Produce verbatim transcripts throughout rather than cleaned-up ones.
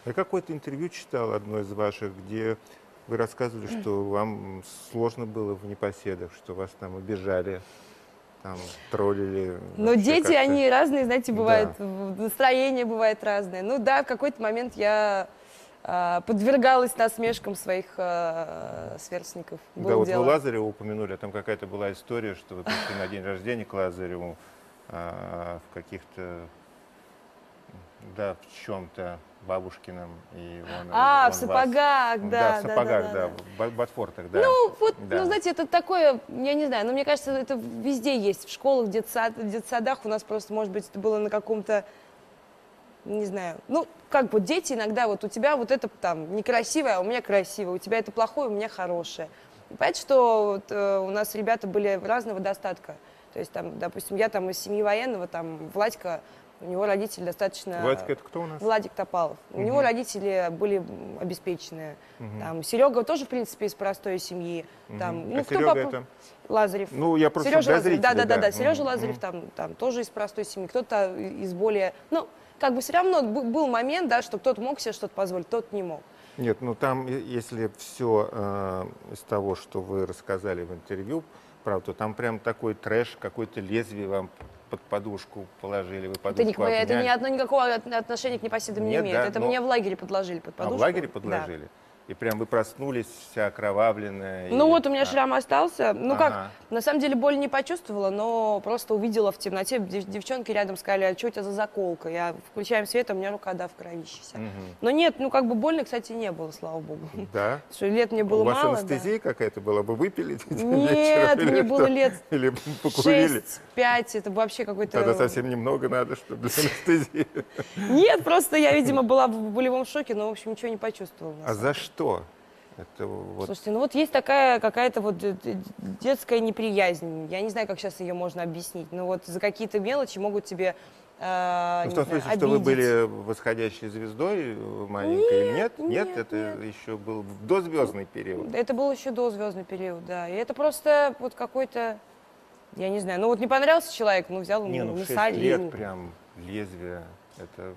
Я какое-то интервью читал, одно из ваших, где вы рассказывали, что вам сложно было в непоседах, что вас там обижали, там троллили. Но дети, они разные, знаете, бывают, Да. настроение бывает разное. Ну да, в какой-то момент я э, подвергалась насмешкам своих э, сверстников. Было Да, вот дело. вы Лазарева упомянули, а там какая-то была история, что вы пришли на день рождения к Лазареву а, в каких-то, да, в чем-то бабушкином, и он, А, он в сапогах, вас, да, да, в да, сапогах, да, да, да, в ботфортах, да. Ну, вот, да. ну, знаете, это такое, я не знаю, но мне кажется, это везде есть, в школах, в детсад, в детсадах у нас просто, может быть, это было на каком-то, не знаю, ну, как бы дети иногда, вот у тебя вот это там некрасивое, а у меня красивое, у тебя это плохое, у меня хорошее. Понимаете, что вот, э, у нас ребята были разного достатка, то есть там, допустим, я там из семьи военного, там, Владька, у него родители достаточно... Владик, это кто у нас? Владик Топалов. У Угу. него родители были обеспеченные. Угу. Там, Серега тоже, в принципе, из простой семьи. Угу. Там, А ну, кто Серега папа? это? Лазарев. Ну, я просто Сережа для Лазарев. зрителей, Да, да, да, да. да. Сережа Угу. Лазарев там, там тоже из простой семьи. Кто-то из более... Ну, как бы все равно был момент, да, что кто-то мог себе что-то позволить, кто-то не мог. Нет, ну там, если все э, из того, что вы рассказали в интервью, правда, то там прям такой трэш, какое-то лезвие вам под подушку положили, вы подушку Это, никакого, это обняли. ни одно никакого отношения к непоседам не Нет, имеет. да, это но... мне в лагере подложили под А подушку. в лагере подложили? Да. И прям вы проснулись вся окровавленная? Ну и... вот у меня а. шрам остался. Ну ага. как, на самом деле боль не почувствовала, но просто увидела в темноте. Дев девчонки рядом сказали, а что у тебя за заколка? Я включаем свет, а у меня рука, да, в кровище вся. Угу. Но нет, ну как бы больно, кстати, не было, слава богу. Да? Что лет мне было у мало. У вас анестезия да. какая-то была? Вы выпили? Нет, мне было лет или покурили? шесть-пять, это вообще какой-то... Тогда совсем немного надо, чтобы для анестезии. Нет, просто я, видимо, была в болевом шоке, но, в общем, ничего не почувствовала. А за что? Это вот... Слушайте, ну вот есть такая какая-то вот детская неприязнь. Я не знаю, как сейчас ее можно объяснить, но вот за какие-то мелочи могут тебе э, ну, в том знаю, смысле, что вы были восходящей звездой маленькой? Нет, нет, нет, нет, это нет. еще был дозвездный период. Это был еще дозвездный период, да. И это просто вот какой-то, я не знаю, ну вот не понравился человек, ну взял, не, ну, ну, насолил. лет прям лезвие, это...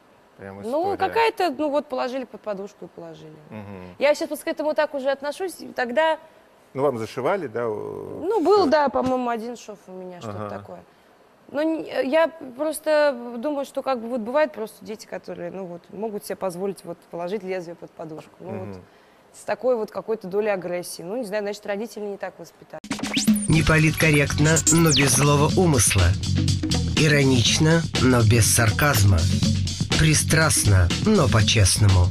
Ну, какая-то, ну вот положили под подушку и положили. Угу. Я сейчас к этому так уже отношусь, тогда... Ну, вам зашивали, да? Ну, был, да, по-моему, один шов у меня, что-то ага. такое. Но я просто думаю, что как бы вот бывают просто дети, которые, ну вот, могут себе позволить вот положить лезвие под подушку. Ну, угу. вот, с такой вот какой-то долей агрессии. Ну, не знаю, значит, родители не так воспитали. Не политкорректно, но без злого умысла. Иронично, но без сарказма. Пристрастно, но по-честному.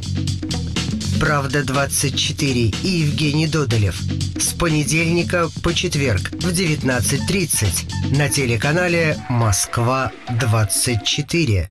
Правда двадцать четыре и Евгений Додолев. С понедельника по четверг в девятнадцать тридцать на телеканале Москва двадцать четыре.